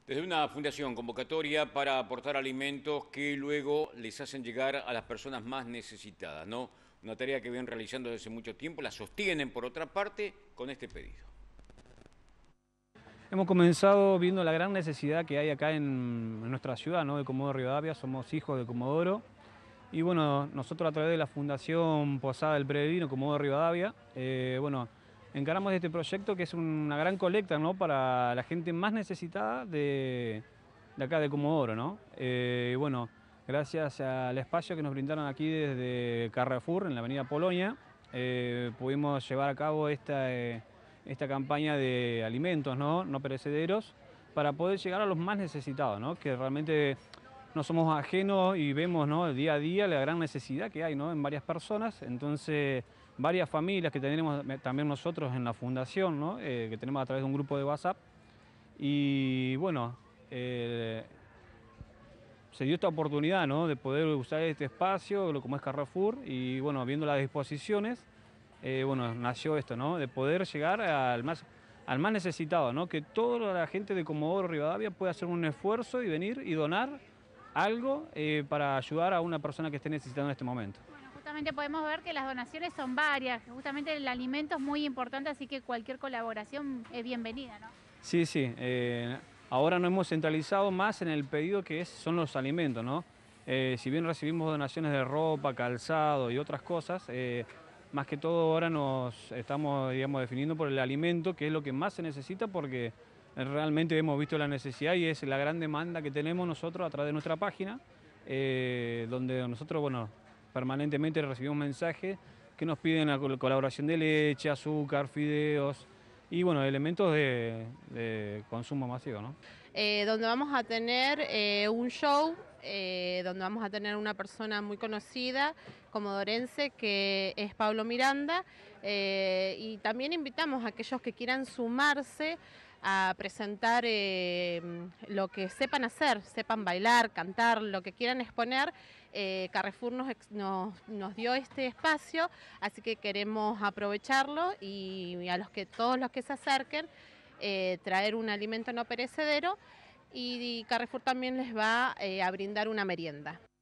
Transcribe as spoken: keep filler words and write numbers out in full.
Desde una fundación convocatoria para aportar alimentos que luego les hacen llegar a las personas más necesitadas, ¿no? Una tarea que vienen realizando desde hace mucho tiempo, la sostienen por otra parte con este pedido. Hemos comenzado viendo la gran necesidad que hay acá en, en nuestra ciudad, ¿no? De Comodoro Rivadavia, somos hijos de Comodoro. Y bueno, nosotros a través de la Fundación Posada del Peregrino Comodoro Rivadavia, eh, bueno, encaramos este proyecto que es una gran colecta, ¿no? Para la gente más necesitada de, de acá de Comodoro, ¿no? Eh, y bueno, gracias al espacio que nos brindaron aquí desde Carrefour, en la avenida Polonia, eh, pudimos llevar a cabo esta, eh, esta campaña de alimentos, ¿no? No perecederos, para poder llegar a los más necesitados, ¿no? Que realmente no somos ajenos y vemos, ¿no? Día a día la gran necesidad que hay, ¿no? En varias personas. Entonces, varias familias que tenemos también nosotros en la fundación, ¿no? Eh, que tenemos a través de un grupo de WhatsApp. Y bueno, eh, se dio esta oportunidad, ¿no? De poder usar este espacio, lo como es Carrefour, y bueno, viendo las disposiciones, eh, bueno, nació esto, ¿no? De poder llegar al más, al más necesitado, ¿no? Que toda la gente de Comodoro Rivadavia pueda hacer un esfuerzo y venir y donar algo eh, para ayudar a una persona que esté necesitando en este momento. Bueno, justamente podemos ver que las donaciones son varias, justamente el alimento es muy importante, así que cualquier colaboración es bienvenida, ¿no? Sí, sí, eh, ahora nos hemos centralizado más en el pedido que es, son los alimentos, ¿no? Eh, si bien recibimos donaciones de ropa, calzado y otras cosas, eh, más que todo ahora nos estamos, digamos, definiendo por el alimento, que es lo que más se necesita porque realmente hemos visto la necesidad y es la gran demanda que tenemos nosotros a través de nuestra página, eh, donde nosotros, bueno, permanentemente recibimos mensajes que nos piden la colaboración de leche, azúcar, fideos y, bueno, elementos de, de consumo masivo, ¿no? Eh, donde vamos a tener eh, un show, eh, donde vamos a tener una persona muy conocida, comodorense, que es Pablo Miranda, eh, y también invitamos a aquellos que quieran sumarse a presentar eh, lo que sepan hacer, sepan bailar, cantar, lo que quieran exponer. Eh, Carrefour nos, nos, nos dio este espacio, así que queremos aprovecharlo y, y a los que todos los que se acerquen, Eh, traer un alimento no perecedero y, y Carrefour también les va eh, a brindar una merienda.